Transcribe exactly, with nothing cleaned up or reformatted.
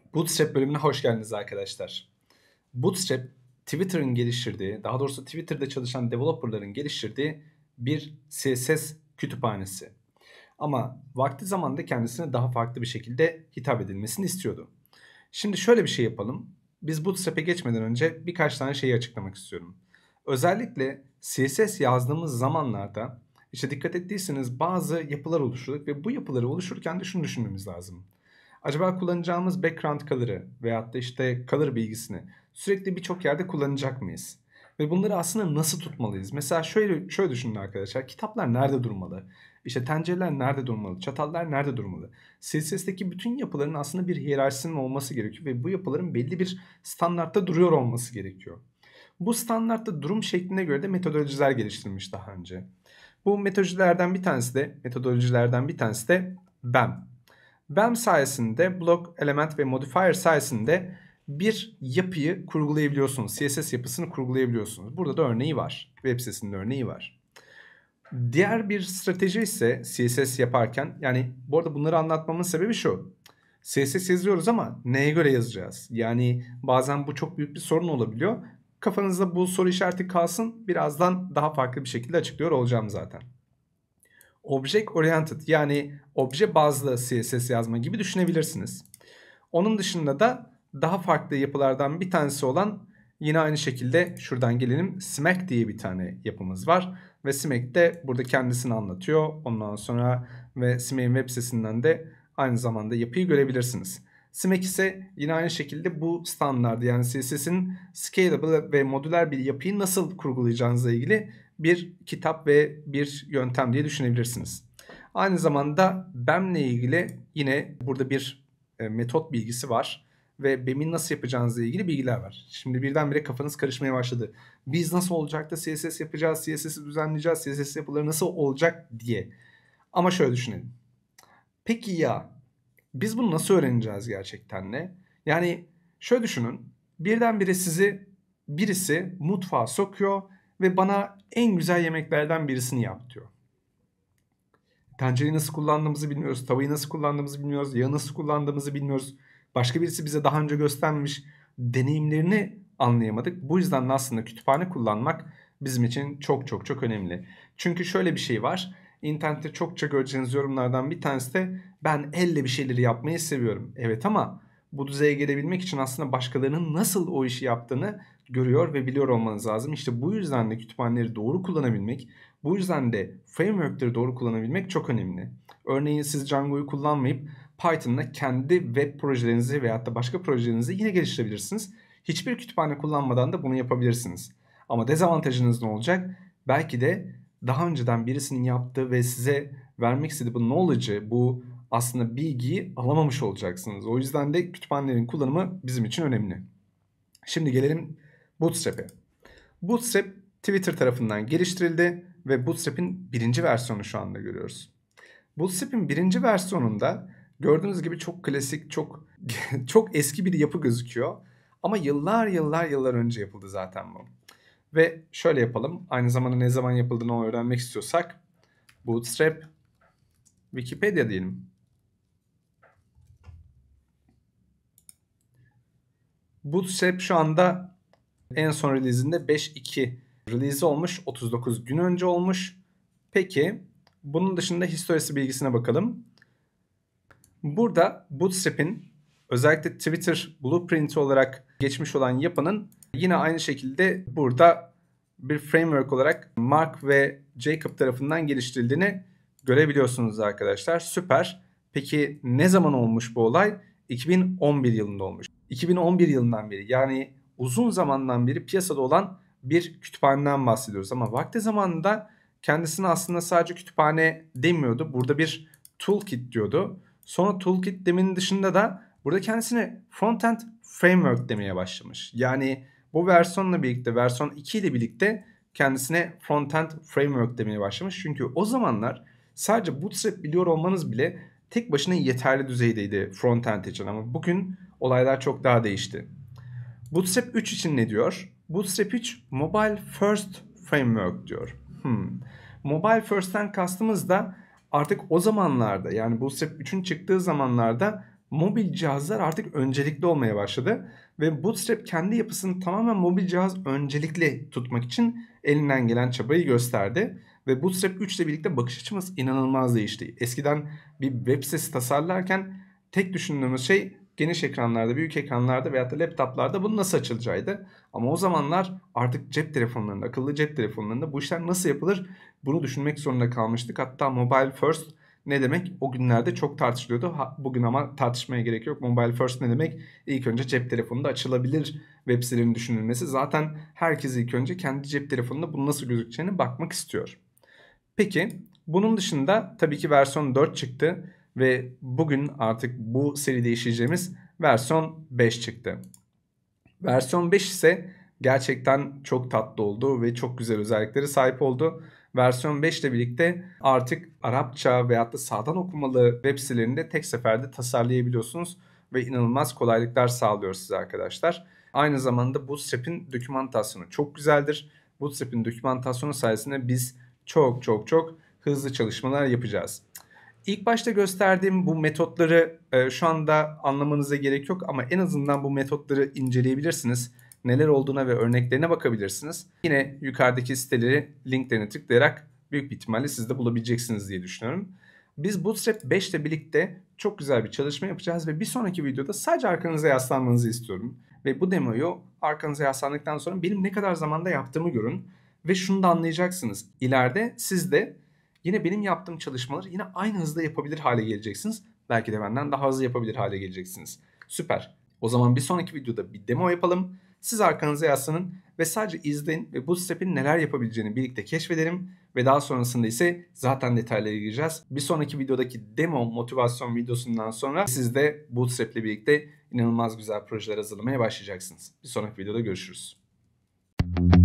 Bootstrap bölümüne hoş geldiniz arkadaşlar. Bootstrap, Twitter'ın geliştirdiği, daha doğrusu Twitter'da çalışan developerların geliştirdiği bir C S S kütüphanesi. Ama vakti zamanında kendisine daha farklı bir şekilde hitap edilmesini istiyordu. Şimdi şöyle bir şey yapalım. Biz Bootstrap'e geçmeden önce birkaç tane şeyi açıklamak istiyorum. Özellikle C S S yazdığımız zamanlarda işte dikkat ettiyseniz bazı yapılar oluşturduk ve bu yapıları oluştururken de şunu düşünmemiz lazım. Acaba kullanacağımız background color'ı veyahut da işte color bilgisini sürekli birçok yerde kullanacak mıyız? Ve bunları aslında nasıl tutmalıyız? Mesela şöyle şöyle düşünün arkadaşlar. Kitaplar nerede durmalı? İşte tencereler nerede durmalı? Çatallar nerede durmalı? C S S'teki bütün yapıların aslında bir hiyerarşisinin olması gerekiyor ve bu yapıların belli bir standartta duruyor olması gerekiyor. Bu standartta durum şekline göre de metodolojiler geliştirilmiş daha önce. Bu metodolojilerden bir tanesi de metodolojilerden bir tanesi de B E M. B E M sayesinde block, element ve modifier sayesinde bir yapıyı kurgulayabiliyorsunuz. C S S yapısını kurgulayabiliyorsunuz. Burada da örneği var. Web sitesinin örneği var. Diğer bir strateji ise C S S yaparken, yani bu arada bunları anlatmamın sebebi şu. C S S yazıyoruz ama neye göre yazacağız? Yani bazen bu çok büyük bir sorun olabiliyor. Kafanızda bu soru işareti kalsın. Birazdan daha farklı bir şekilde açıklıyor olacağım zaten. Object oriented, yani obje bazlı C S S yazma gibi düşünebilirsiniz. Onun dışında da daha farklı yapılardan bir tanesi olan, yine aynı şekilde şuradan gelelim, Smack diye bir tane yapımız var. Ve Smack de burada kendisini anlatıyor. Ondan sonra ve Smack'in web sitesinden de aynı zamanda yapıyı görebilirsiniz. Smack ise yine aynı şekilde bu standart, yani C S S'in scalable ve modüler bir yapıyı nasıl kurgulayacağınızla ilgili bir kitap ve bir yöntem diye düşünebilirsiniz. Aynı zamanda B E M ile ilgili yine burada bir e, metot bilgisi var ve B E M'i nasıl yapacağınızla ilgili bilgiler var. Şimdi birdenbire kafanız karışmaya başladı. Biz nasıl olacak da C S S yapacağız, C S S'i düzenleyeceğiz, C S S yapıları nasıl olacak diye. Ama şöyle düşünelim. Peki ya biz bunu nasıl öğreneceğiz gerçekten ne? Yani şöyle düşünün. Birdenbire sizi birisi mutfağa sokuyor ve bana en güzel yemeklerden birisini yap diyor. Tencereyi nasıl kullandığımızı bilmiyoruz, tavayı nasıl kullandığımızı bilmiyoruz, yağı nasıl kullandığımızı bilmiyoruz. Başka birisi bize daha önce göstermemiş, deneyimlerini anlayamadık. Bu yüzden de aslında kütüphane kullanmak bizim için çok çok çok önemli. Çünkü şöyle bir şey var. İnternette çokça göreceğiniz yorumlardan bir tanesi de ben elle bir şeyleri yapmayı seviyorum. Evet, ama bu düzeye gelebilmek için aslında başkalarının nasıl o işi yaptığını görüyor ve biliyor olmanız lazım. İşte bu yüzden de kütüphaneleri doğru kullanabilmek, bu yüzden de framework'leri doğru kullanabilmek çok önemli. Örneğin siz Django'yu kullanmayıp Python'la kendi web projelerinizi veyahut da başka projelerinizi yine geliştirebilirsiniz. Hiçbir kütüphane kullanmadan da bunu yapabilirsiniz. Ama dezavantajınız ne olacak? Belki de daha önceden birisinin yaptığı ve size vermek istediği bu knowledge'ı, bu aslında bilgiyi alamamış olacaksınız. O yüzden de kütüphanelerin kullanımı bizim için önemli. Şimdi gelelim Bootstrap'e. Bootstrap Twitter tarafından geliştirildi ve Bootstrap'in birinci versiyonu şu anda görüyoruz. Bootstrap'in birinci versiyonunda gördüğünüz gibi çok klasik, çok çok eski bir yapı gözüküyor. Ama yıllar yıllar yıllar önce yapıldı zaten bu. Ve şöyle yapalım. Aynı zamanda ne zaman yapıldığını öğrenmek istiyorsak Bootstrap Wikipedia diyelim. Bootstrap şu anda en son release'inde beş iki release olmuş. otuz dokuz gün önce olmuş. Peki bunun dışında historisi bilgisine bakalım. Burada Bootstrap'in özellikle Twitter Blueprint olarak geçmiş olan yapının yine aynı şekilde burada bir framework olarak Mark ve Jacob tarafından geliştirildiğini görebiliyorsunuz arkadaşlar. Süper. Peki ne zaman olmuş bu olay? iki bin on bir yılında olmuş. iki bin on bir yılından beri, yani uzun zamandan beri piyasada olan bir kütüphaneden bahsediyoruz. Ama vakti zamanında kendisine aslında sadece kütüphane demiyordu. Burada bir toolkit diyordu. Sonra toolkit demenin dışında da burada kendisine frontend framework demeye başlamış. Yani bu versiyonla birlikte, versiyon iki ile birlikte kendisine frontend framework demeye başlamış. Çünkü o zamanlar sadece Bootstrap biliyor olmanız bile tek başına yeterli düzeydeydi frontend için. Ama bugün olaylar çok daha değişti. Bootstrap üç için ne diyor? Bootstrap üç Mobile First Framework diyor. Hmm. Mobile First'ten kastımız da artık o zamanlarda, yani Bootstrap üçün çıktığı zamanlarda mobil cihazlar artık öncelikli olmaya başladı ve Bootstrap kendi yapısını tamamen mobil cihaz öncelikli tutmak için elinden gelen çabayı gösterdi. Ve Bootstrap üç ile birlikte bakış açımız inanılmaz değişti. Eskiden bir web sitesi tasarlarken tek düşündüğümüz şey geniş ekranlarda, büyük ekranlarda veyahut da laptoplarda bunun nasıl açılacağıydı. Ama o zamanlar artık cep telefonlarında, akıllı cep telefonlarında bu işler nasıl yapılır bunu düşünmek zorunda kalmıştık. Hatta mobile first ne demek o günlerde çok tartışılıyordu. Bugün ama tartışmaya gerek yok. Mobile first ne demek? İlk önce cep telefonunda açılabilir web sitelerinin düşünülmesi. Zaten herkes ilk önce kendi cep telefonunda bunun nasıl gözükeceğine bakmak istiyor. Peki bunun dışında tabii ki versiyon dört çıktı ve bugün artık bu seride işleyeceğimiz versiyon beş çıktı. Versiyon beş ise gerçekten çok tatlı oldu ve çok güzel özelliklere sahip oldu. Versiyon beş ile birlikte artık Arapça veyahut da sağdan okumalı web sitelerinde tek seferde tasarlayabiliyorsunuz ve inanılmaz kolaylıklar sağlıyor size arkadaşlar. Aynı zamanda Bootstrap'in dokümantasyonu çok güzeldir. Bootstrap'in dokümantasyonu sayesinde biz çok çok çok hızlı çalışmalar yapacağız. İlk başta gösterdiğim bu metotları e, şu anda anlamanıza gerek yok ama en azından bu metotları inceleyebilirsiniz. Neler olduğuna ve örneklerine bakabilirsiniz. Yine yukarıdaki siteleri, linklerine tıklayarak büyük bir ihtimalle siz de bulabileceksiniz diye düşünüyorum. Biz Bootstrap beş ile birlikte çok güzel bir çalışma yapacağız ve bir sonraki videoda sadece arkanıza yaslanmanızı istiyorum. Ve bu demoyu arkanıza yaslandıktan sonra benim ne kadar zamanda yaptığımı görün. Ve şunu da anlayacaksınız. İleride siz de yine benim yaptığım çalışmaları yine aynı hızda yapabilir hale geleceksiniz. Belki de benden daha hızlı yapabilir hale geleceksiniz. Süper. O zaman bir sonraki videoda bir demo yapalım. Siz arkanıza yaslanın ve sadece izleyin ve Bootstrap'in neler yapabileceğini birlikte keşfedelim. Ve daha sonrasında ise zaten detaylara gireceğiz. Bir sonraki videodaki demo motivasyon videosundan sonra siz de Bootstrap ile birlikte inanılmaz güzel projeler hazırlamaya başlayacaksınız. Bir sonraki videoda görüşürüz.